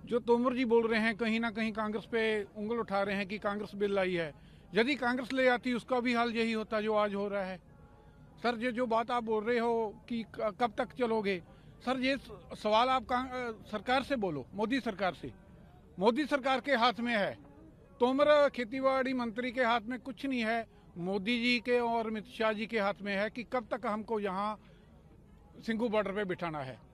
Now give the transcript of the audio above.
जो तोमर जी बोल रहे हैं कहीं ना कहीं कांग्रेस पे उंगल उठा रहे हैं कि कांग्रेस बिल लाई है। यदि कांग्रेस ले आती उसका भी हाल यही होता जो आज हो रहा है। सर ये जो बात आप बोल रहे हो कि कब तक चलोगे, सर ये सवाल आप सरकार से बोलो, मोदी सरकार से। मोदी सरकार के हाथ में है, तोमर खेतीबाड़ी मंत्री के हाथ में कुछ नहीं है। मोदी जी के और अमित शाह जी के हाथ में है कि कब तक हमको यहाँ सिंघू बॉर्डर पे बिठाना है।